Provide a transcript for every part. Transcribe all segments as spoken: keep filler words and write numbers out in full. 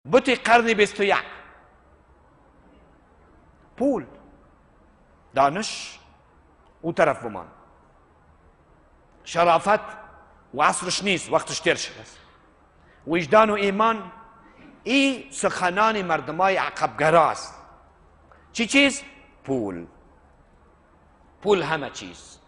بت قرن بیست و یک، پول، دانش او طرف بمان، شرافت و عصرش نیست، وقتش تیر شده است. وجدان و ایمان ای سخنان مردمای عقبگرا است. چی چیز؟ پول. پول همه چیز.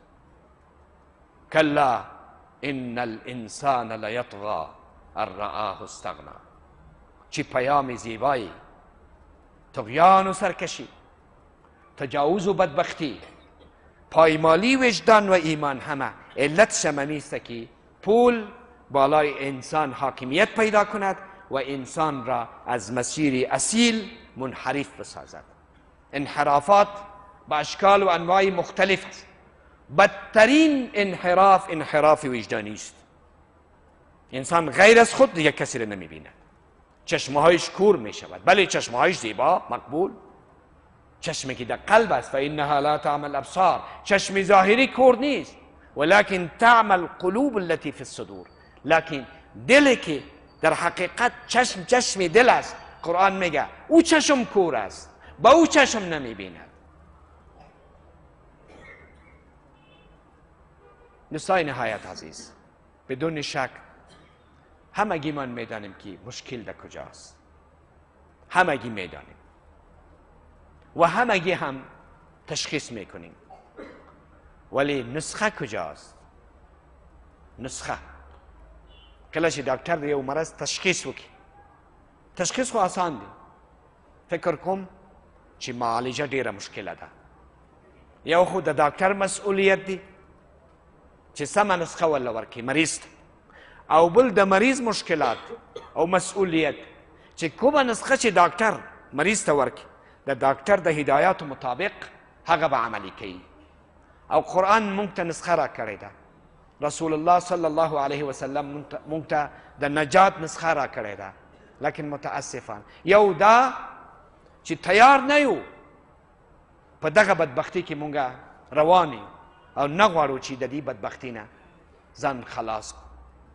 کلا ان الانسان لیطغی ان رآه استغنا. چی پیام زیبایی. طغیان و سرکشی، تجاوز و بدبختی، پایمالی وجدان و ایمان همه علت شمنیست که پول بالای انسان حاکمیت پیدا کند و انسان را از مسیر اصیل منحرف بسازد. انحرافات با اشکال و انواع مختلف است. بدترین انحراف انحراف وجدانی است. انسان غیر از خود دیگر کسی را نمی بیند. چشمهایش کور می شود. بله چشمهایش زیبا مقبول، چشمی که در قلب است. فانها لا تعمى الابصار. چشم ظاهری کور نیست، ولكن تعمى القلوب التي في الصدور. لكن دلی که در حقیقت چشم چشم دل است، قرآن میگه او چشم کور است، با او چشم نمی بیند. دوستای نهایت عزیز، بدون شک همگی من میدانیم که مشکل در کجاست. همگی میدانیم و همگی هم تشخیص میکنیم، ولی نسخه کجاست؟ نسخه کلش دکتر دیو مرض تشخیص وکی. تشخیص خو آسان دی. فکر کم چی معالجه دیره مشکل ده. یا خود دکتر مسئولیت دی چی سم نسخه ولا ورکی مریض. او بل د مریض مشکلات او مسئولیت چی کومه نسخه چی دکتر مریض ته ورکی، د دکتر د هدایات مطابق هغه به عملی کوي. او قرآن مونږ ته نسخه را کړې ده. رسول الله صلی الله علیه وسلم مونږ ته د نجات نسخه را کړې ده. لیکن متاسفانه یو دا چې تیار نه یو په دغه بدبختی کې مونږ روان یو او نه غواړو چې د دې بدبختی نه ځان خلاص کړو.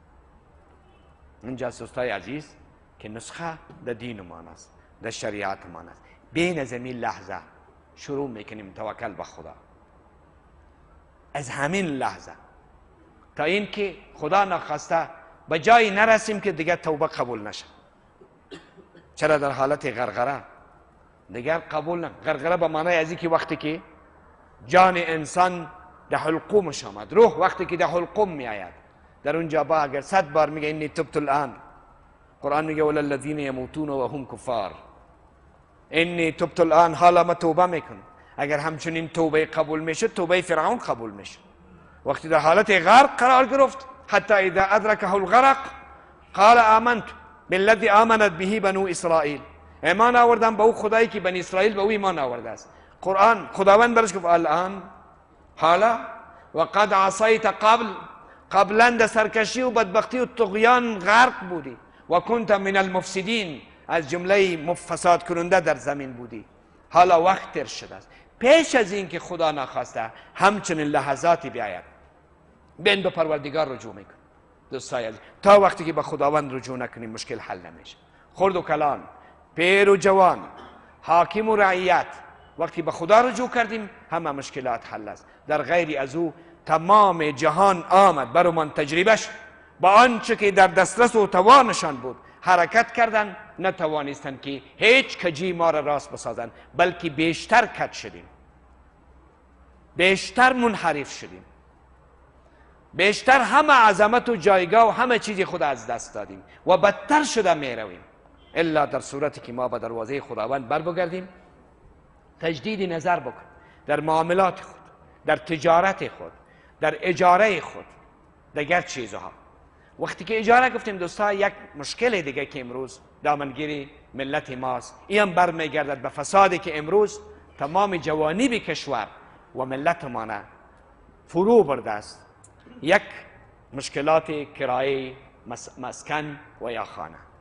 اینجا دوستای عزیز که نسخه د دین مان است، د شریعت مان است. بین از همین لحظه شروع میکنیم توکل به خدا. از همین لحظه تا اینکه خدا نخواسته به جایی نرسیم که دیگر توبه قبول نشه. چرا در حالت غرغره دیگر قبول نه. غرغره به معنی از اینکه وقتی که جان انسان در حلقومش آمد، روح وقتی که در حلقوم می آید، در اونجا با اگر صد بار میگه انی تبت الان، قرآن میگه ولا الذین یموتون و هم کفار، انی تبت الان، حالا ما توبه میکن. اگر همچنین توبه قبول میشه، توبه فرعون قبول میشه. وقتی در حالت غرق قرار گرفت، حتی اذا ادرکه الغرق قال آمنت بالذی آمنت به بنو اسرائیل، ایمان آوردم به او خدایی که بنی اسرائیل به او ایمان آورده است. قرآن خداوند برش گفت الان، حالا وقد عصیت قبل، قبلا در سرکشی و بدبختی و طغیان غرق بودی و کنت من المفسدین، از جمله فساد کننده در زمین بودی. حالا وقت تر شده است. پیش از این که خدا نخواسته همچنین لحظاتی بیاید، بین به پروردگار رجوع میکن. دوستای عزیز، تا وقتی که به خداوند رجوع نکنیم مشکل حل نمیشه. خرد و کلان، پیر و جوان، حاکم و رعیت، وقتی به خدا رجوع کردیم همه مشکلات حل است. در غیر از او تمام جهان آمد برو من تجربهش، با آنچه که در دسترس و توانشان بود حرکت کردن، نتوانستند که هیچ کجی ما را راست بسازند، بلکه بیشتر کج شدیم، بیشتر منحرف شدیم، بیشتر همه عظمت و جایگاه و همه چیز خود از دست دادیم و بدتر شده می رویم. الا در صورتی که ما به دروازه خداوند بر بگردیم، تجدید نظر بکن در معاملات خود، در تجارت خود، در اجاره خود، دیگر چیزها. وقتی که اجاره گفتیم دوستا، یک مشکل دیگه که امروز دامنگیری ملت ماست، این بر میگردد به فسادی که امروز تمام جوانب کشور و ملت ما فرو برده است. یک مشکلات کرایه مسکن و یا خانه.